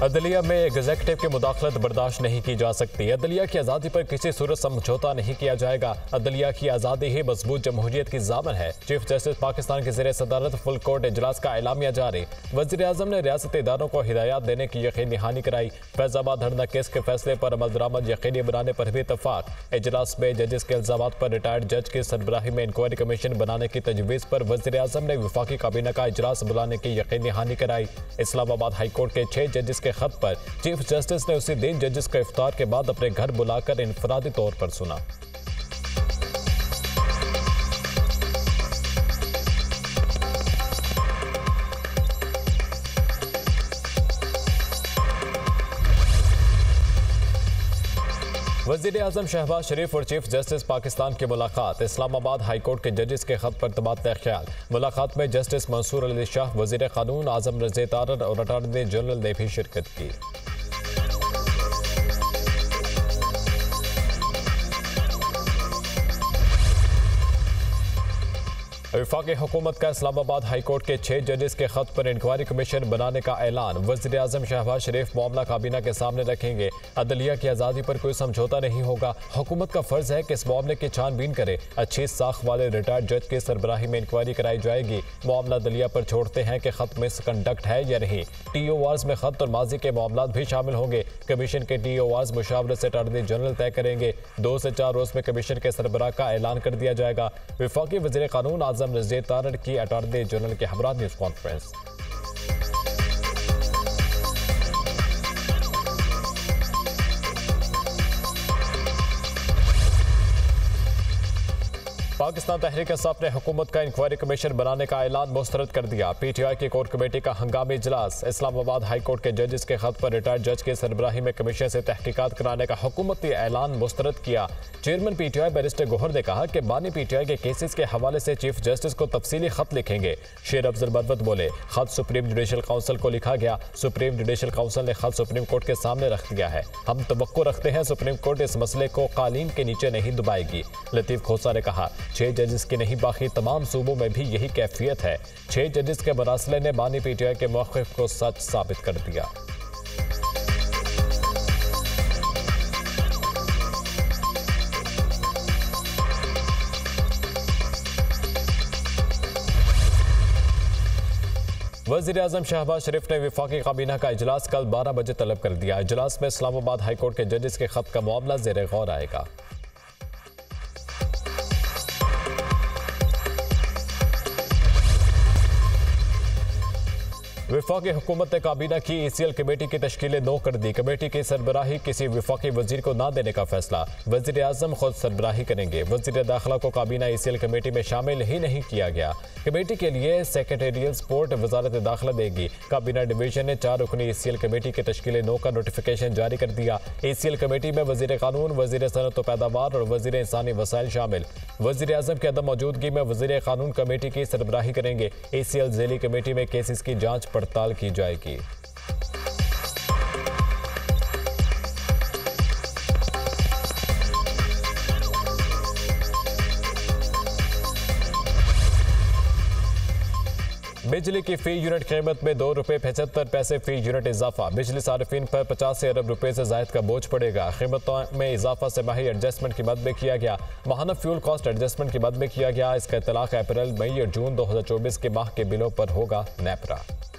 अदलिया में एग्जेक्टिव की मुदाखलत बर्दाश्त नहीं की जा सकती। अदलिया की आज़ादी पर किसी सूरत समझौता नहीं किया जाएगा। अदलिया की आज़ादी ही मजबूत जमहूरियत की ज़ामन है। चीफ जस्टिस पाकिस्तान के ज़ेरे सदारत फुल कोर्ट इजलास का एलामिया जारी। वज़ीर आज़म ने रियासती इदारों को हिदायत देने की यकीनी दहानी कराई। फैजाबाद धरना केस के फैसले पर अमल दरामद यकीनी बनाने पर भी इतफाक। इजलास में जजेस के इल्जामात पर रिटायर्ड जज की सरबराही में इंक्वायरी कमीशन बनाने की तजवीज़ पर वज़ीर आज़म ने वफाकी काबीना का इजलास बुलाने की यकीनी दहानी कराई। इस्लामाबाद हाई कोर्ट के 6 जजेस के खत पर चीफ जस्टिस ने उसी दिन जजेस का इफ्तार के बाद अपने घर बुलाकर इनफरादी तौर पर सुना। वज़ीर आज़म शहबाज शरीफ और चीफ जस्टिस पाकिस्तान की मुलाकात। इस्लामाबाद हाई कोर्ट के जजेस के खत पर तबादला ख्याल। मुलाकात में जस्टिस मंसूर अली शाह, वज़ीर कानून आज़म रज़े तारड़ और अटॉर्नी जनरल ने भी शिरकत की। वफाकी हुकूमत का इस्लामाबाद हाई कोर्ट के 6 जजेस के खत पर इंक्वायरी कमीशन बनाने का ऐलान। वज़ीर आज़म शहबाज शरीफ मामला काबीना के सामने रखेंगे। अदलिया की आज़ादी पर कोई समझौता नहीं होगा। हुकूमत का फर्ज है कि इस मामले की छानबीन करे। अच्छी साख वाले रिटायर्ड जज की सरबराही में इंक्वायरी कराई जाएगी। मामला अदलिया पर छोड़ते हैं कि खत मिसकंडक्ट है या नहीं। TORs में खत और माजी के मामला भी शामिल होंगे। कमीशन के TORs मुशावरत से अटॉर्नी जनरल तय करेंगे। 2 से 4 रोज में कमीशन के सरबराह का ऐलान कर दिया जाएगा। वफाकी वज़ीर कानून आज़म रज़े तारड़ की अटॉर्नी जनरल के हमरा न्यूज़ कॉन्फ्रेंस। पाकिस्तान तहरीक इंसाफ ने हुकूमत का इंक्वायरी कमीशन बनाने का ऐलान मुस्तरद कर दिया। PTI की कोर कमेटी का हंगामी इजलास। इस्लामाबाद हाई कोर्ट के जजेस के खत पर रिटायर्ड जज की सरबराही में कमीशन से तहकीकात कराने का हुकूमती ऐलान मुस्तरद किया। चेयरमैन PTI बैरिस्टर गोहर ने कहा कि बानी PTI के केसेस के हवाले से चीफ जस्टिस को तफसीली खत लिखेंगे। शेर अफजल मरवत बोले, खत सुप्रीम जुडिशल काउंसिल को लिखा गया। सुप्रीम जुडिशल काउंसिल ने खत सुप्रीम कोर्ट के सामने रख दिया है। हम तवक्को रखते हैं सुप्रीम कोर्ट इस मसले को कालीन के नीचे नहीं दबाएगी। लतीफ खोसा ने कहा, 6 जजेस की नहीं बाकी तमाम सूबों में भी यही कैफियत है। 6 जजेस के मरासले ने बानी PTI के मौक़िफ़ को सच साबित कर दिया। वज़ीर आज़म शहबाज शरीफ ने वफाकी काबीना का इजलास कल 12 बजे तलब कर दिया। इजलास में इस्लामाबाद हाई कोर्ट के जजेस के खत का मामला ज़ेरे गौर आएगा। वफाकी हुकूमत ने काबीना की ECL कमेटी की तश्कील 9 कर दी। कमेटी की सरबराही किसी वफाकी वजीर को ना देने का फैसला। वज़ीर आज़म खुद सरबराही करेंगे। वज़ीर दाखिला को काबीना ECL कमेटी में शामिल ही नहीं किया गया। कमेटी के लिए सेक्रेटेरियल सपोर्ट वजारत दाखिला देगी। काबीना डिवीजन ने 4 रुकनी ECL कमेटी की तश्कील 9 का नोटिफिकेशन जारी कर दिया। ECL कमेटी में वज़ीर कानून, वज़ीर सनअत व पैदावार और वज़ीर इंसानी वसाइल शामिल। वज़ीर आज़म की अदम मौजूदगी में वज़ीर कानून कमेटी की सरबराही करेंगे। ECL ज़ेली कमेटी में केसेस की जाँच पड़ताल की जाएगी। बिजली की फी यूनिट कीमत में 2 रुपये 75 पैसे फी यूनिट इजाफा। बिजली सार्फिन पर 85 अरब रुपए से जायद का बोझ पड़ेगा। कीमतों में इजाफा से माही एडजस्टमेंट की मद में किया गया। माहाना फ्यूल कॉस्ट एडजस्टमेंट की मद में किया गया। इसका इतलाक अप्रैल, मई और जून 2024 के माह के बिलों पर होगा। नेपरा।